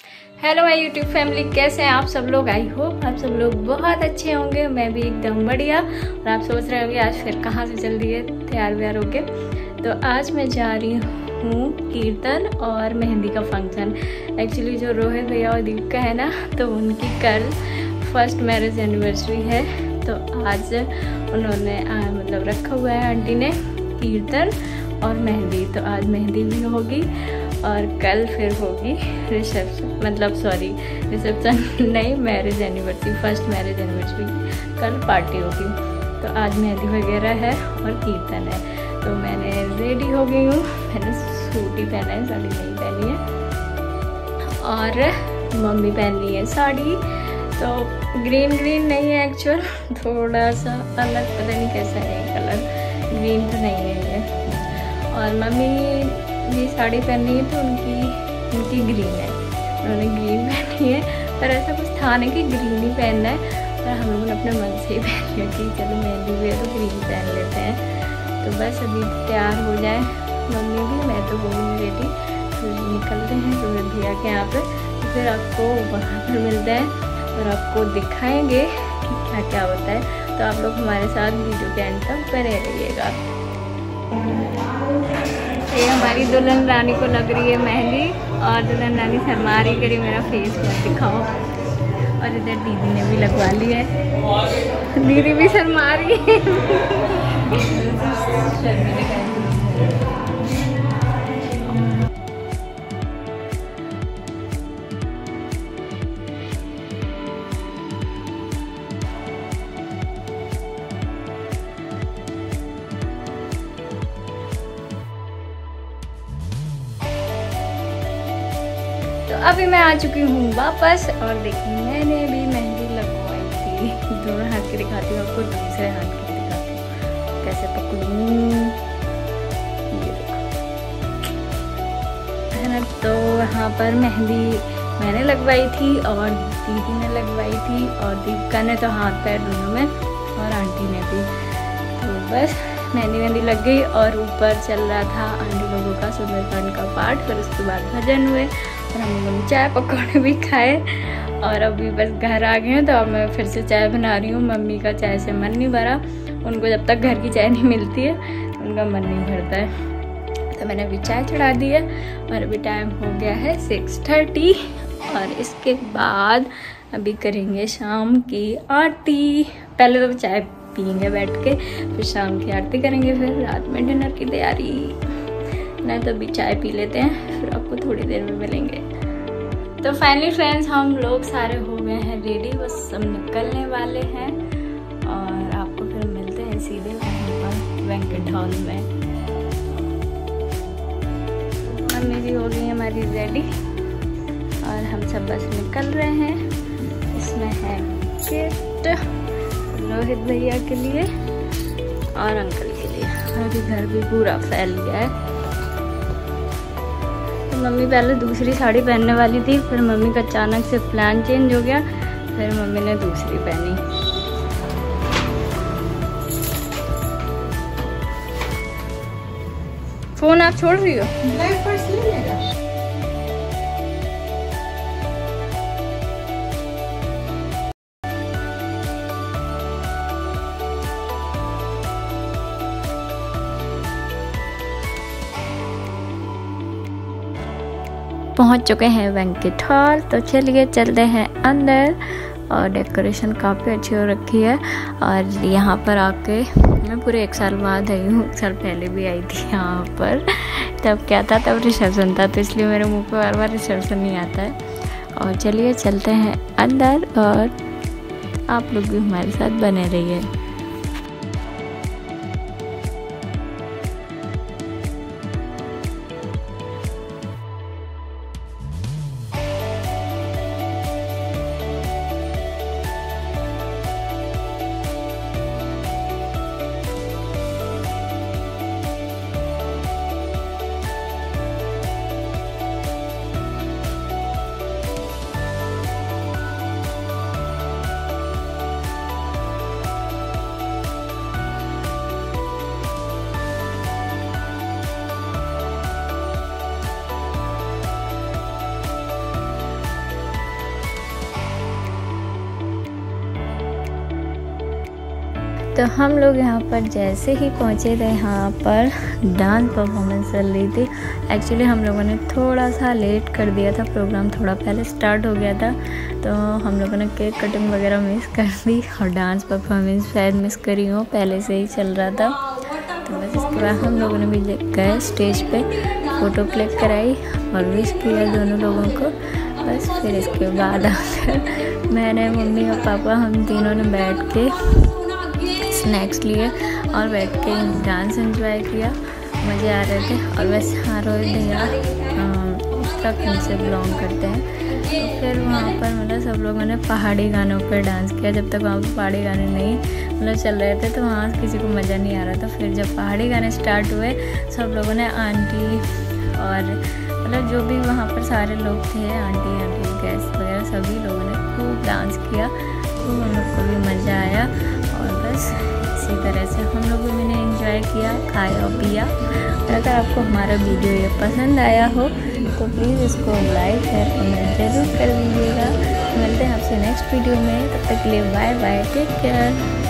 Hello my YouTube family, कैसे हैं आप सब लोग। आई होप आप सब लोग बहुत अच्छे होंगे। मैं भी एकदम बढ़िया। और आप सोच रहे होंगे आज फिर कहाँ से चल रही है तैयार व्यार होके। तो आज मैं जा रही हूँ कीर्तन और मेहंदी का फंक्शन। एक्चुअली जो रोहित भैया और दीप का है ना, तो उनकी कल फर्स्ट मैरिज एनिवर्सरी है। तो आज उन्होंने मतलब रखा हुआ है आंटी ने कीर्तन और मेहंदी। तो आज मेहंदी भी होगी और कल फिर होगी रिसेप्शन, मतलब सॉरी रिसेप्शन नहीं, marriage anniversary, first marriage anniversary की कल पार्टी होगी। तो आज मेहंदी वगैरह है और कीर्तन है। तो मैंने रेडी हो गई हूँ। मैंने सूट ही पहना है, साड़ी नहीं पहनी है। और मम्मी पहनी है साड़ी। तो ग्रीन नहीं है एक्चुअल, थोड़ा सा अलग, पता नहीं कैसा है कलर, ग्रीन तो नहीं है ये। और मम्मी भी साड़ी पहनी है तो उनकी ग्रीन है, उन्होंने ग्रीन पहनी है। पर ऐसा कुछ था नहीं कि ग्रीन ही पहनना है, पर हम लोगों ने अपने मन से ही पहन लिया कि चलो मेहंदी भी है तो ग्रीन पहन लेते हैं। तो बस अभी तैयार हो जाए मम्मी भी, मैं तो हो गई रेडी। फिर निकलते हैं तो भैया के यहाँ पे, तो फिर आपको वहाँ पर मिलते हैं और आपको दिखाएंगे कि क्या क्या होता है। तो आप लोग हमारे साथ वीडियो के एंड तक बने रहिएगा। ये हमारी दुल्हन रानी को लग रही है मेहंदी और दुल्हन रानी शर्मा रही, करी मेरा फेस मत दिखाओ। और इधर दीदी ने भी लगवा ली है, दीदी भी शर्मा रही है। तो अभी मैं आ चुकी हूँ वापस। और देखिए मैंने भी मेहंदी लगवाई थी। दोनों हाथ की दिखाती हूँ आपको, दूसरे हाथ की दिखाती हूँ कैसे पकड़ूँ, ये है ना। तो यहाँ पर मेहंदी मैंने लगवाई थी और दीदी ने लगवाई थी, और दीपिका ने तो हाथ पैर दोनों में, और आंटी ने भी। तो बस मेहंदी लग गई। और ऊपर चल रहा था आंटी लोगों का सुंदरकांड का पाठ। फिर उसके बाद भजन हुए और हम लोगों ने चाय पकौड़े भी खाए। और अभी बस घर आ गए हैं, तो अब मैं फिर से चाय बना रही हूँ। मम्मी का चाय से मन नहीं भरा, उनको जब तक घर की चाय नहीं मिलती है उनका मन नहीं भरता है। तो मैंने अभी चाय चढ़ा दी है और अभी टाइम हो गया है 6:30। और इसके बाद अभी करेंगे शाम की आरती। पहले तो चाय पियेंगे बैठ के, फिर शाम की आरती करेंगे, फिर रात में डिनर की तैयारी। नहीं तो अभी चाय पी लेते हैं, फिर आपको थोड़ी देर में मिलेंगे। तो फाइनली फ्रेंड्स, हम लोग सारे हो गए हैं रेडी, बस सब निकलने वाले हैं। और आपको फिर मिलते हैं सीधे वहीं पर बैंक्वेट हॉल में। मम्मी भी हो गई है हमारी रेडी और हम सब बस निकल रहे हैं। इसमें है गिफ्ट रोहित भैया के लिए और अंकल के लिए। अभी घर भी पूरा फैल गया है। तो मम्मी पहले दूसरी साड़ी पहनने वाली थी, फिर मम्मी का अचानक से प्लान चेंज हो गया, फिर मम्मी ने दूसरी पहनी। फोन आप छोड़ रही हो? पहुंच चुके हैं बैंक्वेट हॉल। तो चलिए चलते हैं अंदर। और डेकोरेशन काफ़ी अच्छी हो रखी है। और यहाँ पर आके मैं पूरे 1 साल बाद आई हूँ। 1 साल पहले भी आई थी यहाँ पर, तब क्या था, तब रिसेप्शन था, तो इसलिए मेरे मुंह पे बार रिसेप्शन नहीं आता है। और चलिए चलते हैं अंदर और आप लोग भी हमारे साथ बने रहिए। तो हम लोग यहाँ पर जैसे ही पहुँचे थे, यहाँ पर डांस परफॉर्मेंस चल रही थी। एक्चुअली हम लोगों ने थोड़ा सा लेट कर दिया था, प्रोग्राम थोड़ा पहले स्टार्ट हो गया था, तो हम लोगों ने केक कटिंग वगैरह मिस कर दी और डांस परफॉर्मेंस शायद मिस करी हो, पहले से ही चल रहा था। तो बस इसके बाद हम लोगों ने भी गए स्टेज पे, फ़ोटो क्लिक कराई और विश किया दोनों लोगों को। बस फिर इसके बाद आकर मैंने, मम्मी और पापा, हम तीनों ने बैठ के स्नैक्स लिए और बैठ के डांस एंजॉय किया, मज़े आ रहे थे। और बस हाँ, रोहित भैया उत्तराखंड से बिलोंग करते हैं, तो फिर वहाँ पर मतलब सब लोगों ने पहाड़ी गानों पर डांस किया। जब तक वहाँ पर पहाड़ी गाने नहीं मतलब चल रहे थे तो वहाँ किसी को मज़ा नहीं आ रहा था। फिर जब पहाड़ी गाने स्टार्ट हुए, सब लोगों ने, आंटी और मतलब जो भी वहाँ पर सारे लोग थे, आंटी गेस्ट वगैरह, सभी लोगों ने खूब डांस किया, तो हम लोग को भी मज़ा आया। और बस इसी तरह से हम लोगों ने एंजॉय किया, खाया और पिया। अगर आपको हमारा वीडियो ये पसंद आया हो तो प्लीज़ इसको लाइक शेयर कमेंट जरूर कर दीजिएगा। मिलते हैं आपसे नेक्स्ट वीडियो में, तब तक के लिए बाय बाय, टेक केयर।